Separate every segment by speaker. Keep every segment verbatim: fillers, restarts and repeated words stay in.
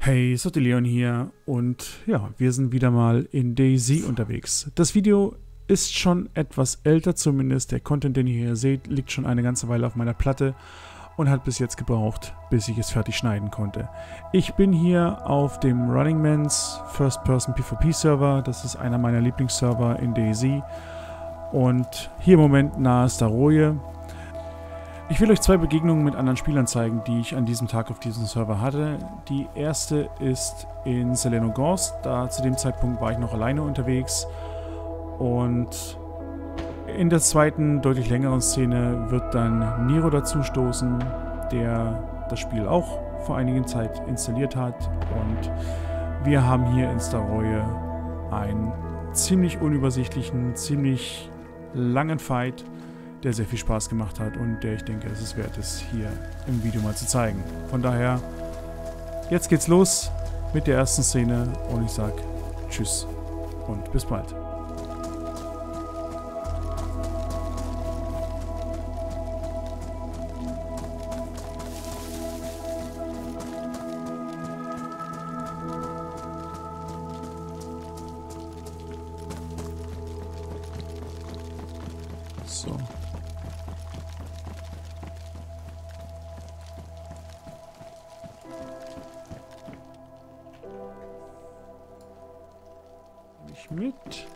Speaker 1: Hey, Soteleon hier und ja, wir sind wieder mal in DayZ unterwegs. Das Video ist schon etwas älter zumindest, der Content, den ihr hier seht, liegt schon eine ganze Weile auf meiner Platte und hat bis jetzt gebraucht, bis ich es fertig schneiden konnte. Ich bin hier auf dem Running Man's First Person PvP Server, das ist einer meiner Lieblingsserver in DayZ und hier im Moment nahe Staroye. Ich will euch zwei Begegnungen mit anderen Spielern zeigen, die ich an diesem Tag auf diesem Server hatte. Die erste ist in Zelenogorsk, da zu dem Zeitpunkt war ich noch alleine unterwegs. Und in der zweiten, deutlich längeren Szene wird dann Nero dazu stoßen, der das Spiel auch vor einiger Zeit installiert hat. Und wir haben hier in Staroye einen ziemlich unübersichtlichen, ziemlich langen Fight, der sehr viel Spaß gemacht hat und der ich denke, es ist wert ist, hier im Video mal zu zeigen. Von daher, jetzt geht's los mit der ersten Szene und ich sag Tschüss und bis bald. So. Ich mit.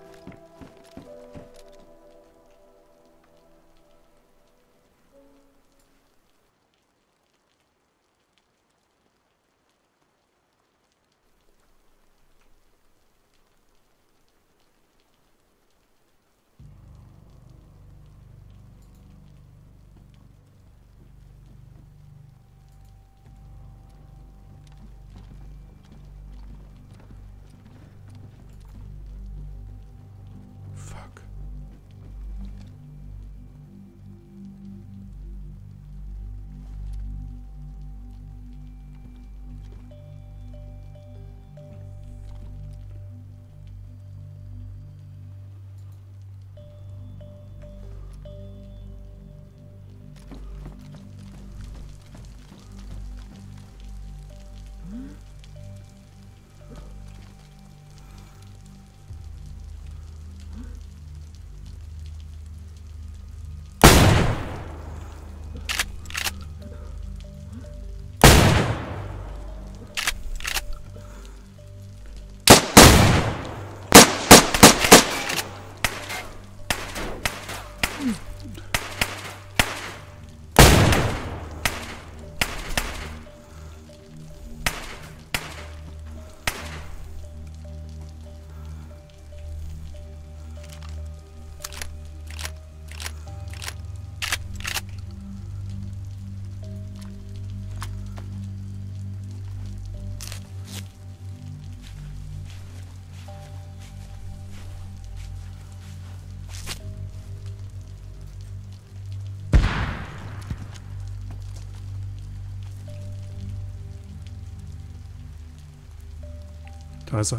Speaker 1: Da ist er.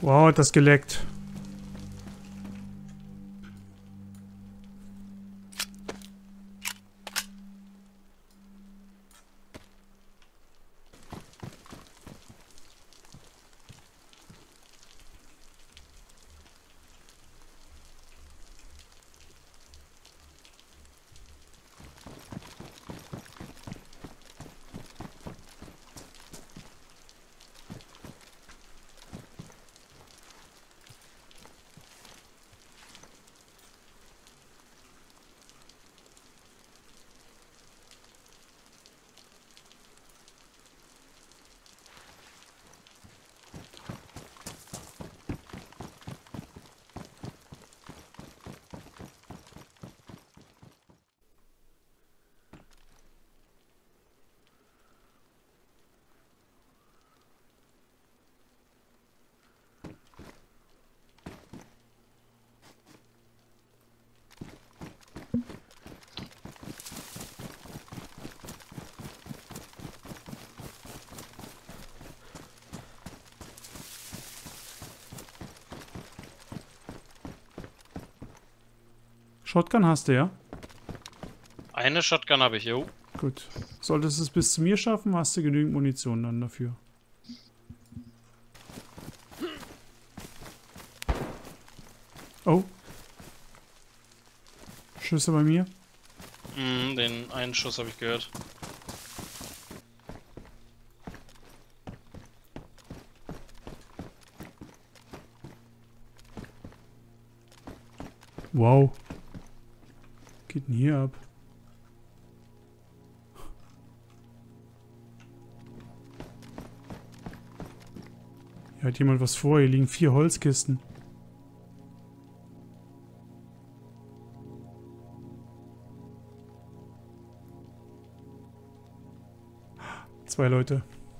Speaker 1: Wow, hat das geleckt. Shotgun hast du, ja?
Speaker 2: Eine Shotgun habe ich, jo.
Speaker 1: Gut. Solltest du es bis zu mir schaffen, hast du genügend Munition dann dafür. Oh. Schüsse bei mir.
Speaker 2: Mm, den einen Schuss habe ich gehört.
Speaker 1: Wow. Geht denn hier ab? Hier hat jemand was vor. Hier liegen vier Holzkisten. Zwei Leute.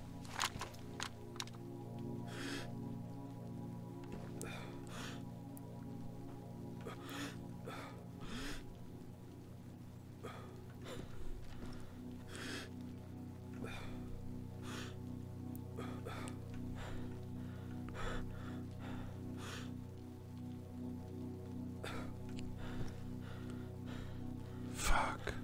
Speaker 1: Fuck.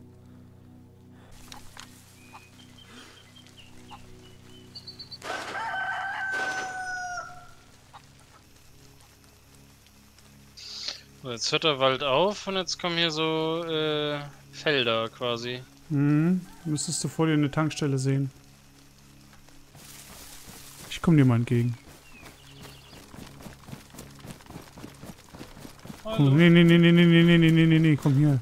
Speaker 2: So, jetzt hört der Wald auf und jetzt kommen hier so äh, Felder quasi.
Speaker 1: Hm, müsstest du vor dir eine Tankstelle sehen. Ich komme dir mal entgegen.
Speaker 2: Hallo.
Speaker 1: Komm, nee, nee, nee, nee, nee, nee, nee, nee, nee, nee, nee, komm hier.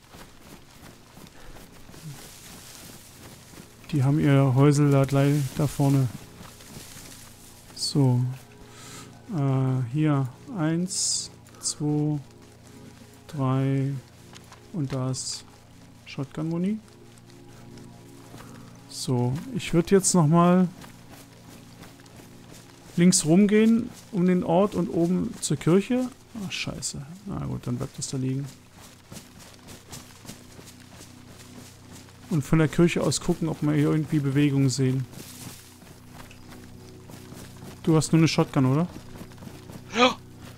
Speaker 1: Die haben ihr Häusel da, gleich da vorne. So. Äh, hier. Eins, zwei, drei. Und da ist Shotgun-Muni. So. Ich würde jetzt nochmal links rumgehen um den Ort und oben zur Kirche. Ach, scheiße. Na gut, dann bleibt das da liegen. Und von der Kirche aus gucken, ob wir hier irgendwie Bewegung sehen. Du hast nur eine Shotgun, oder?
Speaker 2: Ja.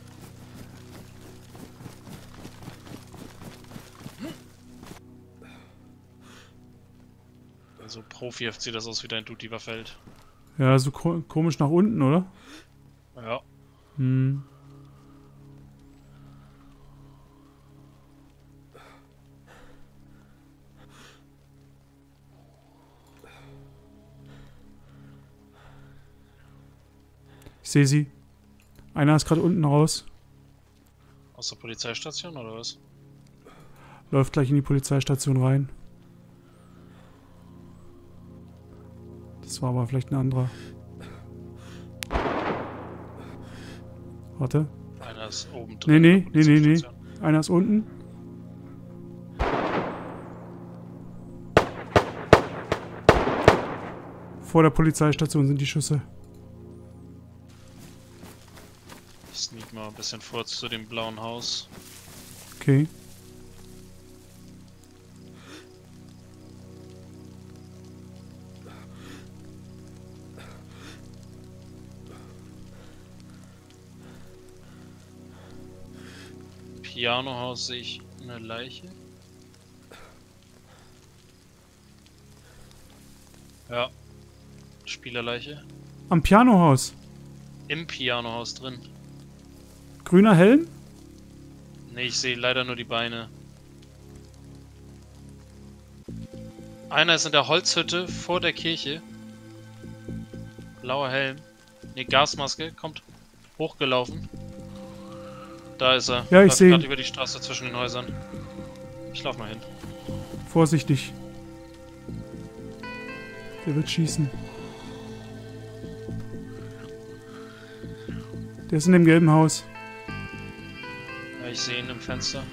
Speaker 2: Also Profi-F sieht das aus wie dein Duty Waffe.
Speaker 1: Ja, so ko komisch nach unten, oder?
Speaker 2: Ja.
Speaker 1: Hm. Ich sehe sie. Einer ist gerade unten raus.
Speaker 2: Aus der Polizeistation oder was?
Speaker 1: Läuft gleich in die Polizeistation rein. Das war aber vielleicht ein anderer. Warte.
Speaker 2: Einer ist oben
Speaker 1: Nee,
Speaker 2: drin.
Speaker 1: nee,
Speaker 2: in der
Speaker 1: nee, nee, nee.
Speaker 2: Polizeistation.
Speaker 1: Einer ist unten. Vor der Polizeistation sind die Schüsse.
Speaker 2: Ich sneak mal ein bisschen vor zu dem blauen Haus.
Speaker 1: Okay.
Speaker 2: Pianohaus sehe ich eine Leiche. Ja. Spielerleiche.
Speaker 1: Am Pianohaus.
Speaker 2: Im Pianohaus drin.
Speaker 1: Grüner Helm?
Speaker 2: Ne, ich sehe leider nur die Beine. Einer ist in der Holzhütte vor der Kirche. Blauer Helm. Ne, Gasmaske. Kommt hochgelaufen. Da ist er.
Speaker 1: Ja, ich
Speaker 2: Läuft
Speaker 1: sehe ihn.
Speaker 2: gerade über die Straße zwischen den Häusern. Ich lauf mal hin.
Speaker 1: Vorsichtig. Der wird schießen. Der ist in dem gelben Haus.
Speaker 2: Ja, ich sehe ihn im Fenster.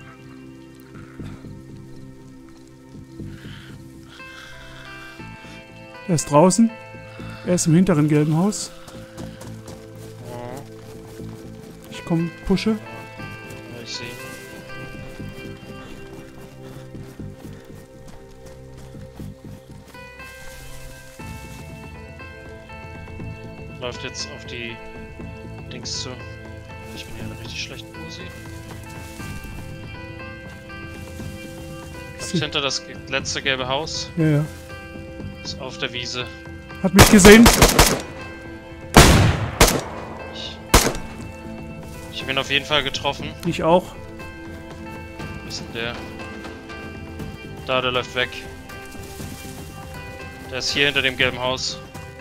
Speaker 1: Er ist draußen. Er ist im hinteren gelben Haus.
Speaker 2: Oh,
Speaker 1: Ich komme, pushe.
Speaker 2: ja, ich sehe ihn. Läuft jetzt auf die Dings zu. Ich bin hier in einer richtig schlechten Posi. Läuft hinter das ge- letzte gelbe Haus.
Speaker 1: Ja, ja.
Speaker 2: Ist auf der Wiese.
Speaker 1: Hat mich gesehen.
Speaker 2: Ich, ich habe ihn auf jeden Fall getroffen.
Speaker 1: Ich auch.
Speaker 2: Wo ist denn der? Da, der läuft weg. Der ist hier hinter dem gelben Haus.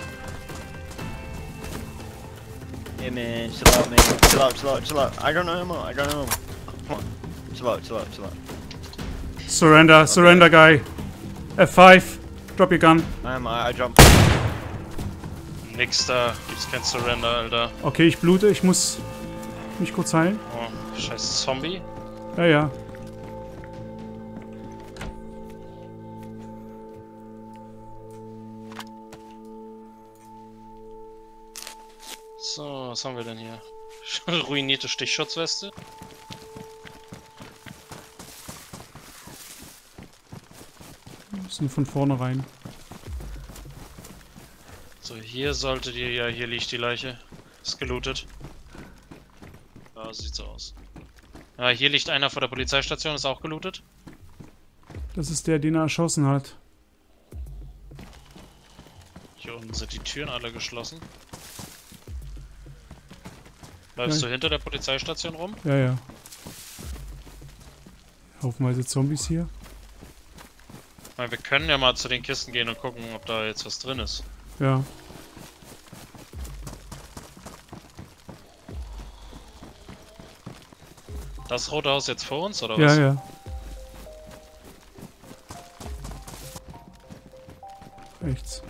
Speaker 3: Hey man, chill out man. Chill out, chill out, chill out. I got no ammo, I got no ammo. Come on. Chill out, chill out, chill out.
Speaker 1: Surrender, surrender, guy. F five. Drop your gun.
Speaker 3: I'm, I, I jump.
Speaker 2: Nix da. Gibt's kein Surrender, Alter.
Speaker 1: Okay, ich blute. Ich muss mich kurz heilen.
Speaker 2: Oh, scheiß Zombie.
Speaker 1: Ja, ja.
Speaker 2: So, was haben wir denn hier? Ruinierte Stichschutzweste.
Speaker 1: Müssen von vorne rein.
Speaker 2: So, hier solltet ihr ja, hier liegt die Leiche. Ist gelootet. Ja, sieht so aus. Ja, hier liegt einer vor der Polizeistation, ist auch gelootet.
Speaker 1: Das ist der, den er erschossen hat.
Speaker 2: Hier unten sind die Türen alle geschlossen. Läufst
Speaker 1: Ja.
Speaker 2: du hinter der Polizeistation rum?
Speaker 1: Ja, ja. Haufenweise Zombies hier.
Speaker 2: Ich meine, wir können ja mal zu den Kisten gehen und gucken, ob da jetzt was drin ist.
Speaker 1: Ja.
Speaker 2: Das rote Haus jetzt vor uns, oder
Speaker 1: Ja,
Speaker 2: was?
Speaker 1: ja. Rechts.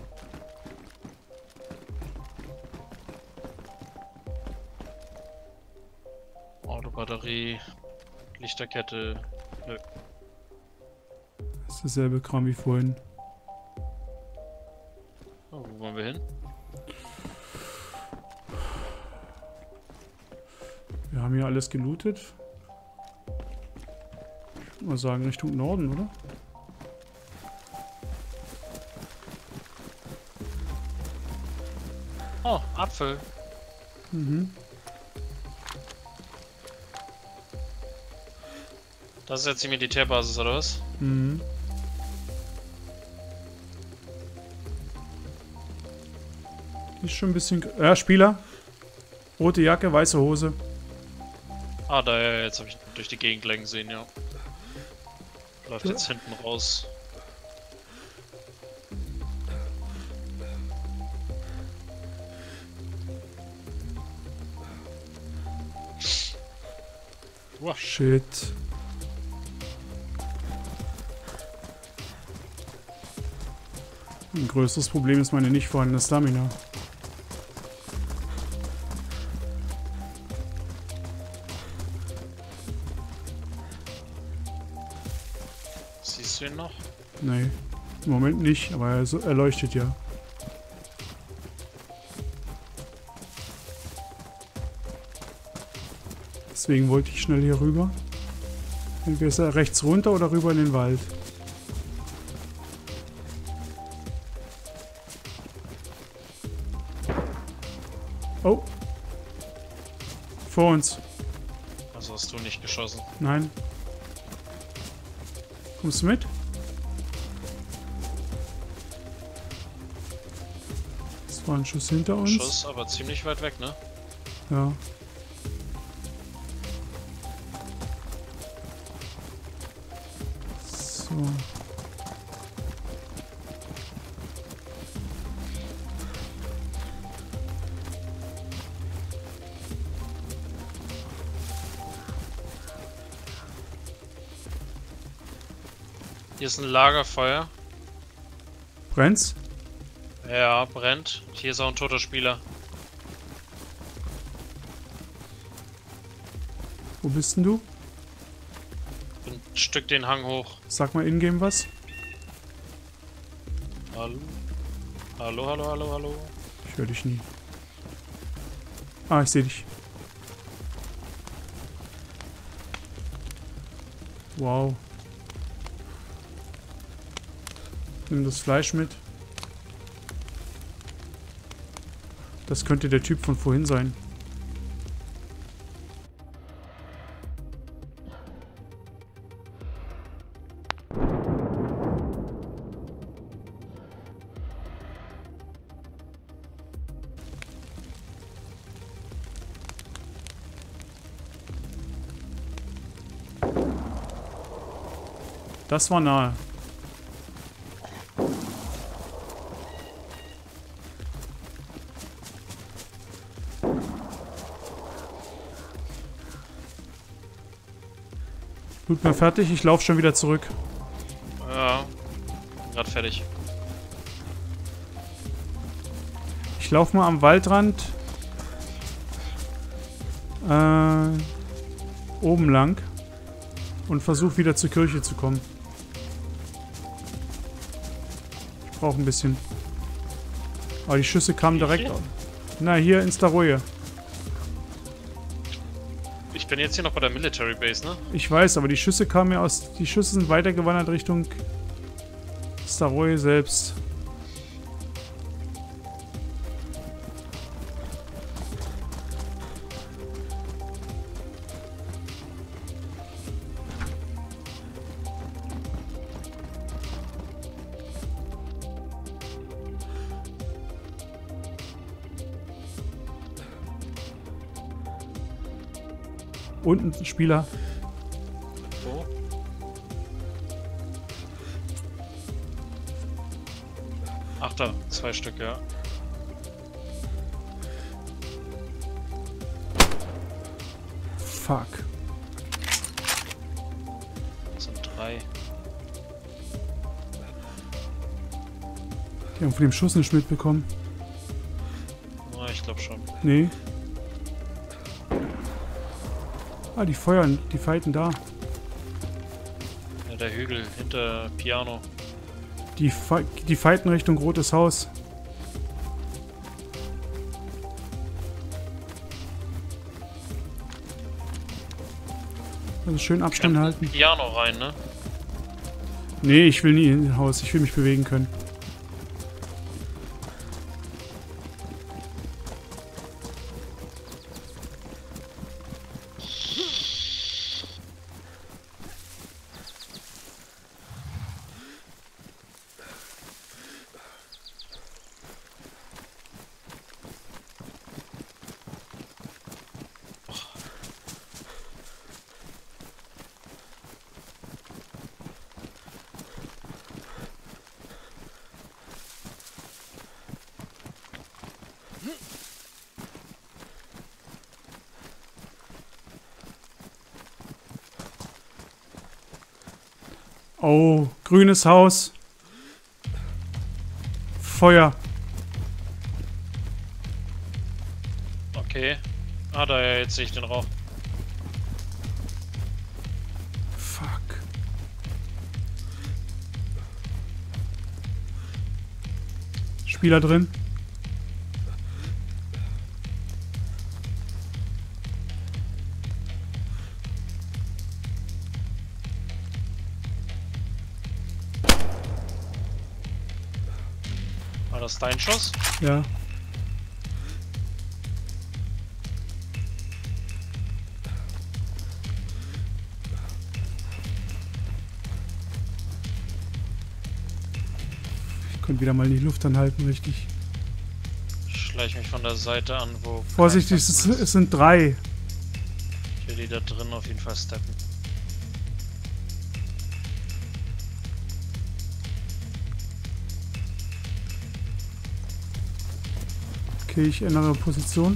Speaker 2: Autobatterie, Lichterkette. Nö.
Speaker 1: Das ist derselbe Kram wie vorhin.
Speaker 2: Oh, wo wollen wir hin?
Speaker 1: Wir haben hier alles gelootet. Ich würde mal sagen Richtung Norden, oder?
Speaker 2: Oh, Apfel.
Speaker 1: Mhm.
Speaker 2: Das ist jetzt die Militärbasis, oder was?
Speaker 1: Mhm. Die ist schon ein bisschen... Ja, Spieler. Rote Jacke, weiße Hose.
Speaker 2: Ah, da, ja, jetzt habe ich durch die Gegend lenken sehen, ja. Läuft jetzt hinten raus. Uah.
Speaker 1: Shit. Ein größeres Problem ist meine nicht vorhandene Stamina.
Speaker 2: Siehst du ihn noch?
Speaker 1: Nee, im Moment nicht, aber er, so- er leuchtet ja. Deswegen wollte ich schnell hier rüber. Entweder ist er rechts runter oder rüber in den Wald. Oh. Vor uns.
Speaker 2: Also hast du nicht geschossen.
Speaker 1: Nein. Kommst du mit? Das war ein Schuss hinter uns.
Speaker 2: Schuss, aber ziemlich weit weg, ne?
Speaker 1: Ja. So.
Speaker 2: Hier ist ein Lagerfeuer.
Speaker 1: Brennt's?
Speaker 2: Ja, brennt. Hier ist auch ein toter Spieler.
Speaker 1: Wo bist denn du?
Speaker 2: Ein Stück den Hang hoch.
Speaker 1: Sag mal in-game was.
Speaker 2: Hallo? Hallo, hallo, hallo, hallo.
Speaker 1: Ich höre dich nie. Ah, ich sehe dich. Wow. Nimm das Fleisch mit. Das könnte der Typ von vorhin sein. Das war nahe. Tut mir fertig, ich laufe schon wieder zurück.
Speaker 2: Ja, gerade fertig.
Speaker 1: Ich laufe mal am Waldrand äh, oben lang und versuche wieder zur Kirche zu kommen. Ich brauche ein bisschen. Aber die Schüsse kamen direkt. Na, hier in Staroje.
Speaker 2: Ich bin jetzt hier noch bei der Military Base, ne?
Speaker 1: Ich weiß, aber die Schüsse kamen ja aus. Die Schüsse sind weitergewandert Richtung Staroje selbst. Unten ein Spieler.
Speaker 2: Wo? Ach da, zwei Stück, ja.
Speaker 1: Fuck.
Speaker 2: Das sind drei.
Speaker 1: Die haben von dem Schuss nicht mitbekommen.
Speaker 2: Oh, ich glaube schon.
Speaker 1: Nee. Ah, die feuern, die fighten da.
Speaker 2: Ja, der Hügel hinter Piano.
Speaker 1: Die, fi die fighten Richtung Rotes Haus. Also schön Abstand
Speaker 2: Kann
Speaker 1: halten.
Speaker 2: Piano rein, ne?
Speaker 1: Nee, ich will nie in ein Haus. Ich will mich bewegen können. Oh, grünes Haus. Feuer.
Speaker 2: Okay. Ah, da ja, jetzt sehe ich den Rauch.
Speaker 1: Fuck. Spieler drin.
Speaker 2: War das dein Schuss?
Speaker 1: Ja. Könnt wieder mal die Luft anhalten, richtig.
Speaker 2: Ich schleiche mich von der Seite an, wo...
Speaker 1: Vorsichtig, es, ist, es sind drei.
Speaker 2: Ich will die da drin auf jeden Fall steppen.
Speaker 1: Okay, ich ändere Position.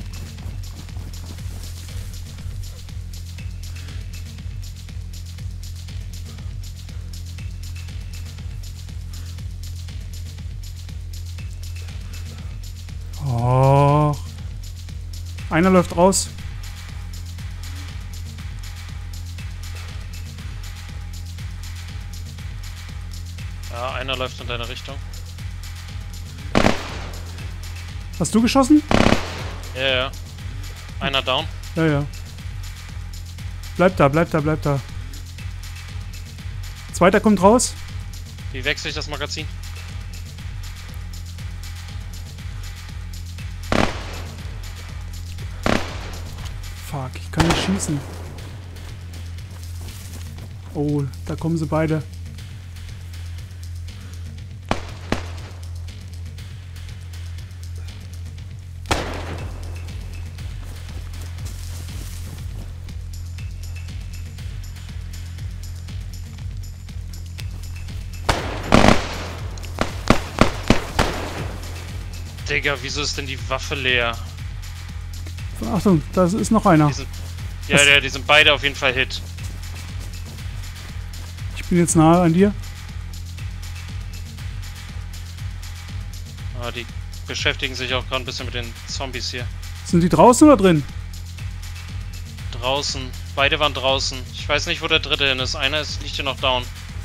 Speaker 1: Oh. Einer läuft raus.
Speaker 2: Ja, einer läuft in deine Richtung.
Speaker 1: Hast du geschossen?
Speaker 2: Ja, ja. Einer down.
Speaker 1: Ja, ja. Bleib da, bleib da, bleib da. Zweiter kommt raus.
Speaker 2: Wie wechsle ich das Magazin?
Speaker 1: Fuck, ich kann nicht schießen. Oh, da kommen sie beide.
Speaker 2: Digga, wieso ist denn die Waffe leer?
Speaker 1: Achtung, da ist noch einer.
Speaker 2: Die sind, ja, ja, die sind beide auf jeden Fall Hit.
Speaker 1: Ich bin jetzt nahe an dir.
Speaker 2: Ah, die beschäftigen sich auch gerade ein bisschen mit den Zombies hier.
Speaker 1: Sind die draußen oder drin?
Speaker 2: Draußen. Beide waren draußen. Ich weiß nicht, wo der dritte hin ist. Einer ist, liegt hier noch down.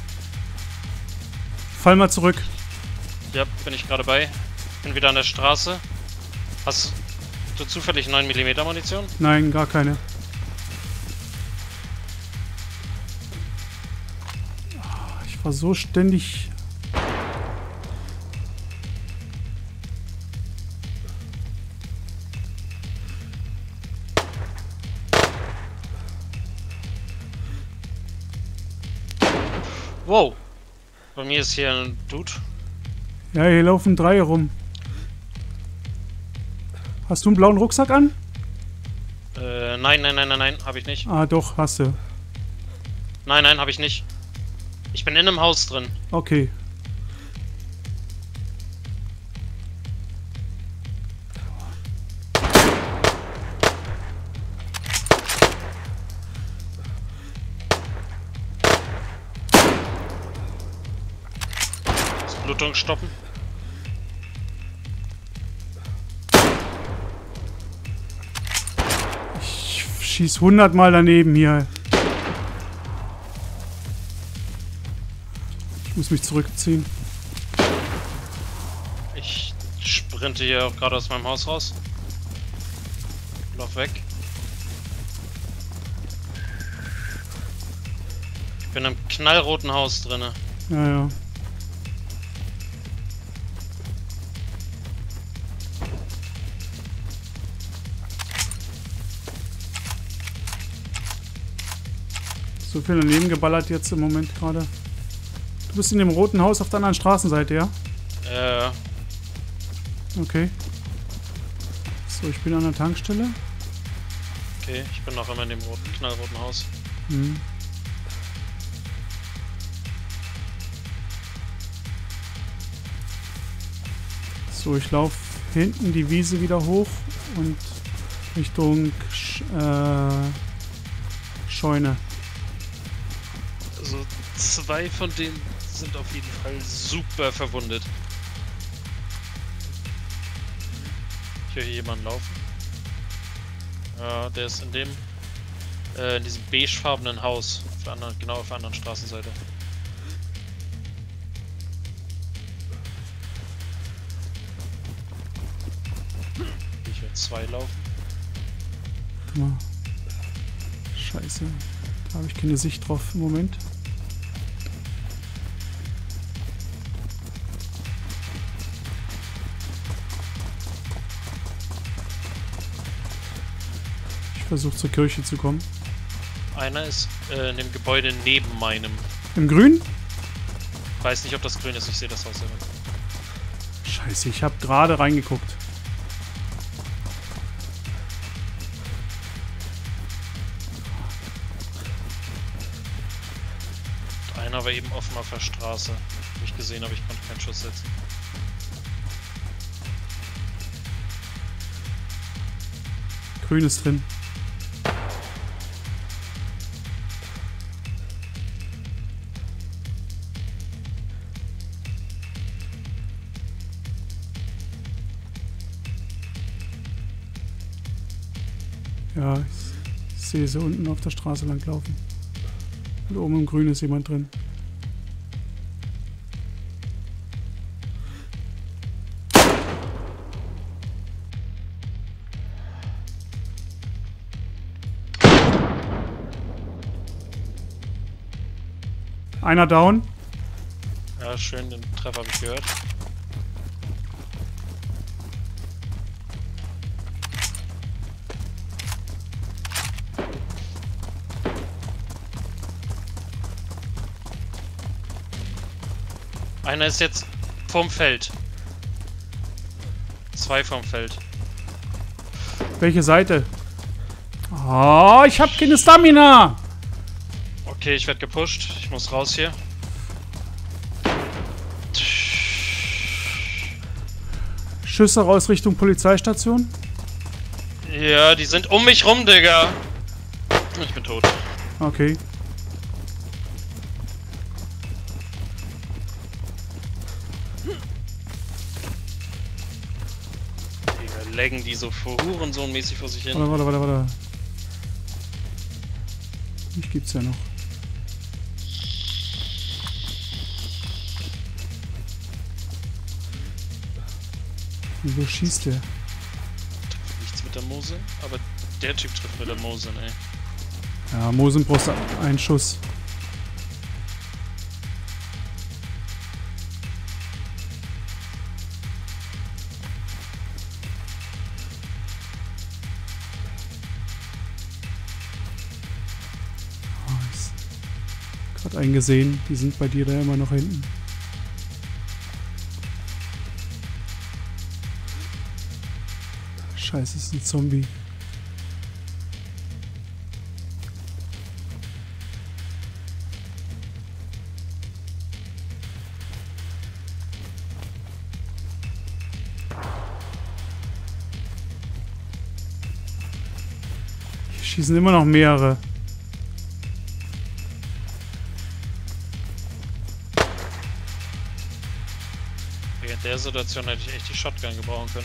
Speaker 1: Fall mal zurück.
Speaker 2: Ja, bin ich gerade bei. Bin wieder an der Straße. Hast du zufällig neun Millimeter Munition?
Speaker 1: Nein, gar keine. Ich war so ständig...
Speaker 2: Wow. Bei mir ist hier ein Dude.
Speaker 1: Ja, hier laufen drei rum. Hast du einen blauen Rucksack an?
Speaker 2: Äh, nein, nein, nein, nein, nein, hab ich nicht.
Speaker 1: Ah, doch, hast du.
Speaker 2: Nein, nein, hab ich nicht. Ich bin in einem Haus drin.
Speaker 1: Okay.
Speaker 2: Blutung stoppen.
Speaker 1: Ich schieß hundertmal daneben hier. Ich muss mich zurückziehen.
Speaker 2: Ich sprinte hier auch gerade aus meinem Haus raus. Lauf weg. Ich bin im knallroten Haus drinne.
Speaker 1: Ja, ja. So viel daneben geballert jetzt im Moment gerade. Du bist in dem roten Haus auf der anderen Straßenseite, ja?
Speaker 2: Äh.
Speaker 1: Okay. So, ich bin an der Tankstelle.
Speaker 2: Okay, ich bin noch immer in dem roten, knallroten Haus.
Speaker 1: Mhm. So, ich laufe hinten die Wiese wieder hoch und Richtung Sch äh, Scheune.
Speaker 2: Also zwei von denen sind auf jeden Fall super verwundet. Ich höre hier jemanden laufen. Ja, der ist in dem äh, in diesem beigefarbenen Haus, auf der anderen, genau auf der anderen Straßenseite. Ich höre zwei laufen.
Speaker 1: Mal. Scheiße. Da habe ich keine Sicht drauf im Moment. Ich versuche zur Kirche zu kommen.
Speaker 2: Einer ist äh, in dem Gebäude neben meinem.
Speaker 1: Im Grün?
Speaker 2: Ich weiß nicht, ob das grün ist, ich sehe das Haus selber.
Speaker 1: Scheiße, ich habe gerade reingeguckt.
Speaker 2: Einer war eben offen auf der Straße. Hab ich gesehen, aber ich konnte keinen Schuss setzen.
Speaker 1: Grün ist drin. Ja, ich sehe sie unten auf der Straße lang laufen. Und oben im Grün ist jemand drin. Einer down.
Speaker 2: Ja, schön, den Treffer habe ich gehört. Einer ist jetzt vorm Feld. Zwei vorm Feld.
Speaker 1: Welche Seite? Oh, ich habe keine Stamina.
Speaker 2: Okay, ich werde gepusht. Ich muss raus hier.
Speaker 1: Schüsse raus Richtung Polizeistation.
Speaker 2: Ja, die sind um mich rum, Digga. Ich bin tot.
Speaker 1: Okay.
Speaker 2: Digga, laggen die so vor Hurensohn-mäßig vor sich hin.
Speaker 1: Warte, warte, warte, warte. Mich gibt's ja noch. Wo schießt der?
Speaker 2: Trifft nichts mit der Mose, aber der Typ trifft mit der Mose, ey.
Speaker 1: Ja, Mosen brauchst du einen Schuss. Gerade einen gesehen, die sind bei dir da immer noch hinten. Scheiße, ist ein Zombie. Hier schießen immer noch mehrere.
Speaker 2: In der Situation hätte ich echt die Shotgun gebrauchen können.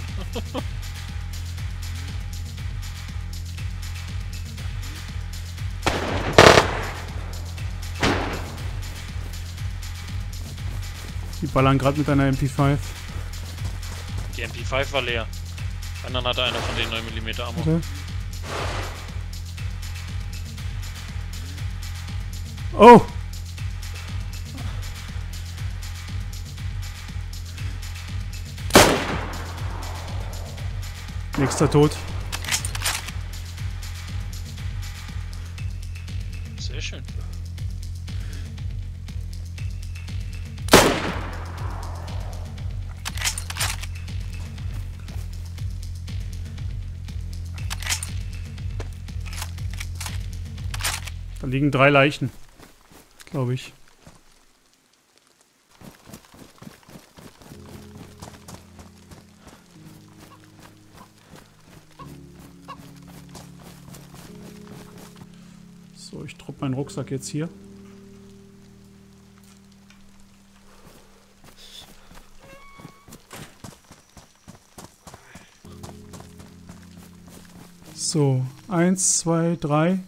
Speaker 1: Die ballern gerade mit einer M P fünf.
Speaker 2: Die M P fünf war leer. Und dann hatte einer von den neun Millimeter Ammo.
Speaker 1: Warte. Oh! Nächster tot.
Speaker 2: Sehr schön.
Speaker 1: Da liegen drei Leichen, glaube ich. So, ich droppe meinen Rucksack jetzt hier. So, eins, zwei, drei.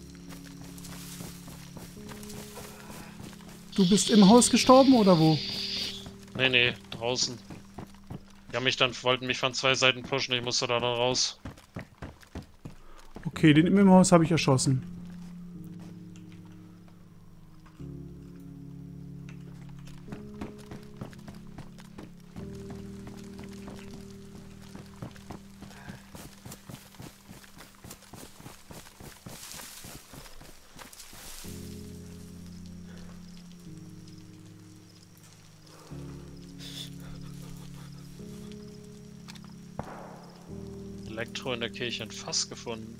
Speaker 1: Du bist im Haus gestorben oder wo?
Speaker 2: Nee, nee, draußen. Die haben mich dann, wollten mich von zwei Seiten pushen, ich musste da dann raus.
Speaker 1: Okay, den im Haus habe ich erschossen.
Speaker 2: Elektro in der Kirche ein Fass gefunden.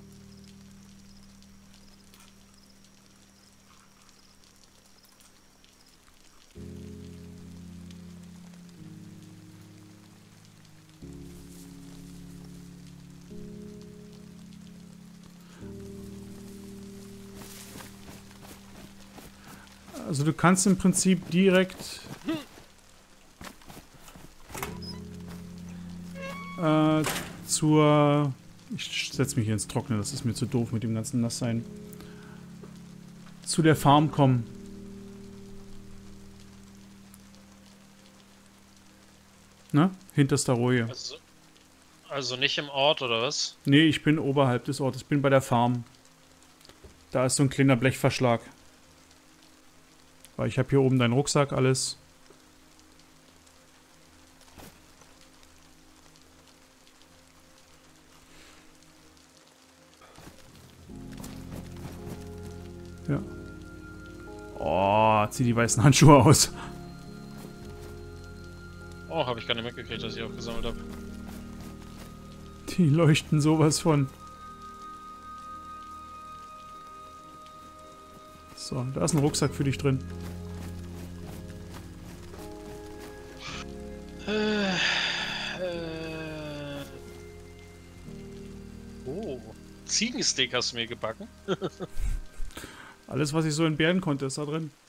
Speaker 1: Also du kannst im Prinzip direkt äh, zur... Ich setze mich hier ins Trockene, das ist mir zu doof mit dem ganzen Nasssein. Zu der Farm kommen. Na? Hinterster Roje.
Speaker 2: Also, also nicht im Ort, oder was?
Speaker 1: Nee, ich bin oberhalb des Ortes. Ich bin bei der Farm. Da ist so ein kleiner Blechverschlag. Weil ich habe hier oben deinen Rucksack, alles. Ja. Oh, zieh die weißen Handschuhe aus.
Speaker 2: Oh, habe ich gar nicht mitgekriegt, dass ich auch gesammelt habe.
Speaker 1: Die leuchten sowas von. So, da ist ein Rucksack für dich drin.
Speaker 2: Äh, äh. Oh, Ziegensteak hast du mir gebacken?
Speaker 1: Alles, was ich so entbehren konnte, ist da drin.